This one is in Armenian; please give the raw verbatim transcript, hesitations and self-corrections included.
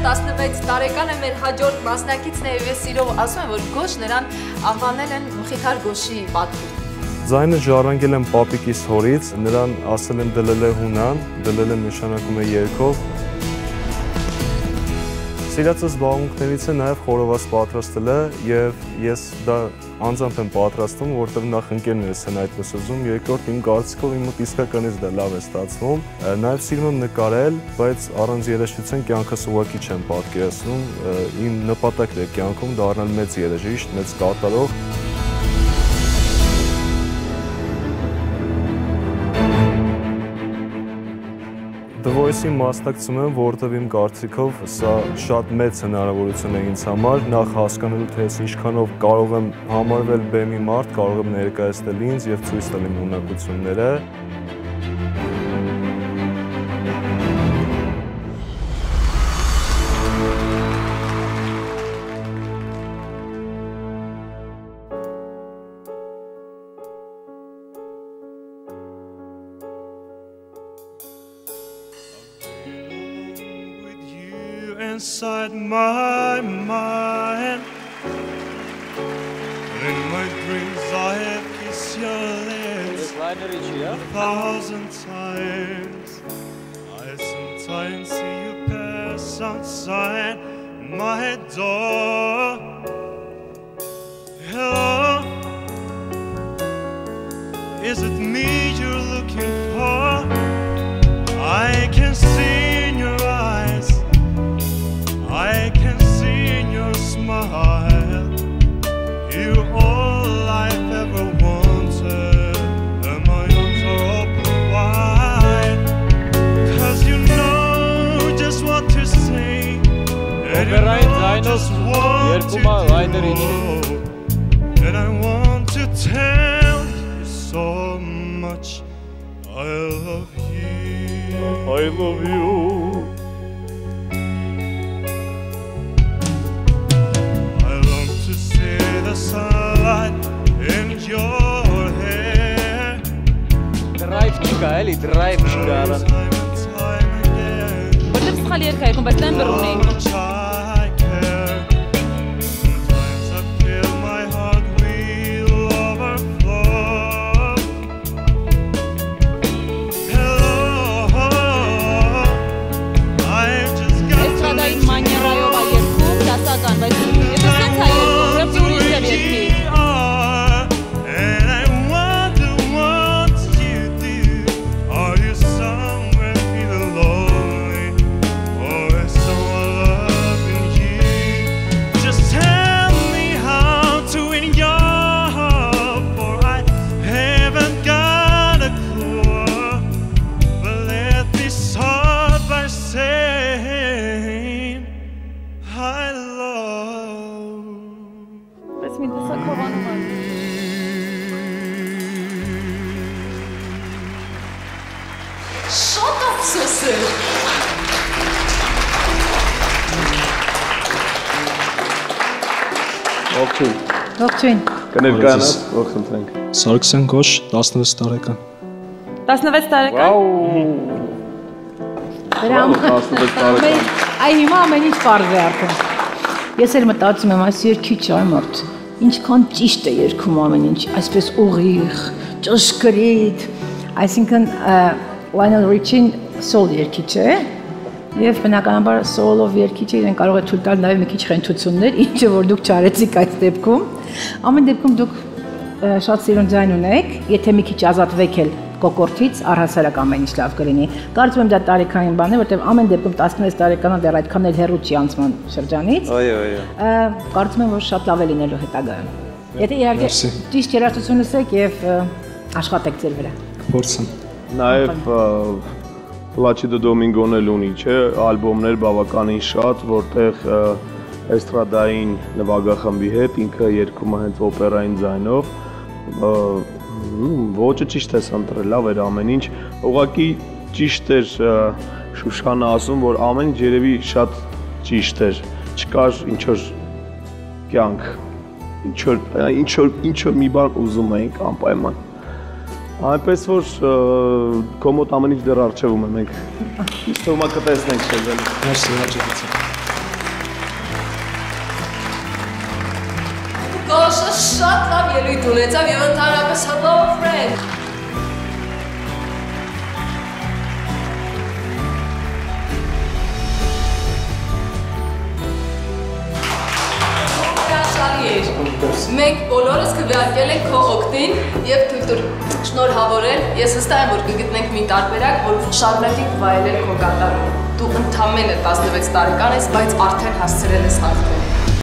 տասնվեց տարեկան է մեր հաջորդ մասնակիցն է, եւ սիրով ասում եմ, որ Գոշ նրան անվանել են Մխիթար Գոշի պատվին։ Ձայնը ժառանգել եմ պապիկիս հորից, նրան ասել են դլել է հունան, դլել եմ նշանակում է երգով։ Սիրածս զբաղմունքներից է նաև խորոված պատրաստելը, եւ ես դա անձամբ եմ պատրաստում, որտեղ նախ ընկերներս են այդպես ուզում, երկրորդ իմ կարծիքով իմ մոտ իսկականից դա լավ է ստացվում։ Նաև սիրում եմ նկարել, բայց առանց երաժշտության կյանքս ուղղակի չեմ պատկերացնում, իմ նպատակն է կյանքում դառնալ մեծ երաժիշտ, մեծ կատարող։ The Voice-ի մասնակցում եմ, որովհետև իմ կարծիքով սա շատ մեծ հնարավորություն է ինձ համար, նախ հասկանալու թե ես ինչքանով կարող եմ համարվել բեմի մարդ, կարող եմ ներկայացնել ինձ եւ ցույց տալ իմ ունակությունները։ Inside my mind, in my dreams I have kissed your lips a thousand times. I sometimes see you pass outside my door. Hello, is it me you're looking for? I can see in your eyes, I can see in your smile, you're all I've ever wanted, and my arms are open wide, cause you know just what to say, and you know just what to do, and I want to tell you so much, I love you, I love you. Sunlight in your hair. Drive chica, Eli, drive chica. Որտե՞ղ սխալ երգ է եկում, բայց տեն բռունի։ Էստրադային մանիերայով է երգում, դասական, բայց եթե սենց է երգում, ուրեմն ուրիշ է երգի։ Շատ ափսոս է։ Ողջույն։ Ողջույն։ Կներկայանաս, ողջույն թենք։ Սարգսյան Գոշ, տասնվեց տարեկան։ տասնվեց տարեկան։ Վաու։ տասնվեց տարեկան։ Այ հիմա ամեն ինչ պարզ է արդեն։ Ես էլ մտածում եմ, այս երգիչ այ մարդ, ինչքան ճիշտ է երգում ամեն ինչ, այսպես ուղիղ, ճշգրիտ, այսինքն Lionel Richie-ն սոլ երգիչ է, եւ բնականաբար սոլով երգիչը իրեն կարող է թույլ տալ նաեւ մի քիչ խենթություններ, ինչը որ դուք չարեցիք այդ դեպքում։ Ամեն դեպքում դուք շատ սիրուն ձայն ունեք, եթե մի քիչ ազատվեք էլ կոկորտից, առհասարակ ամեն ինչ լավ կլինի։ Կարծում եմ դա տարիքային բան է, որտեղ ամեն դեպքում տասնվեց տարեկանա դեռ այդքան էլ հեռու չի անցման շրջանից։ Այո, այո։ Կարծում եմ, որ շատ լավ է լինելու հետագայում։ Եթե իհարկե ճիշտ երաժշտություն լսեք եւ աշխատեք ձեր վրա։ Փորձեմ։ Նաեւ Պլաչիդո Դոմինգոն էլ ունի, չէ, ալբոմներ բավականին շատ, որտեղ էստրադային նվագախմբի հետ ինքը երգում է հենց օպերային ձայնով, ոճը ճիշտ է ընտրել, լավ էր ամեն ինչ, ուղղակի ճիշտ էր Շուշանը ասում, որ ամեն ինչ երևի շատ ճիշտ էր, չկար ինչ-որ կյանք, ինչ-որ մի բան ուզում էինք անպայման։ Այնպես որ քո մոտ ամեն ինչ դեռ առջևում է, մենք իսկ թվում է կտեսնենք շրջանը։ Merci, հաջողություն։ Գոշը շատ լավ ելույթ ունեցավ եւ ընդհանրապես hello friend։ Մենք բոլորս քվեարկել ենք քո օգտին եւ թույլ տուր շնորհավորել։ Ես վստահ եմ, որ կգտնենք մի տարբերակ, որ շարունակենք վայելել քո կատարումը։ Դու ընդամենը տասնվեց տարեկան ես, բայց արդեն հասցրել ես հաղթել։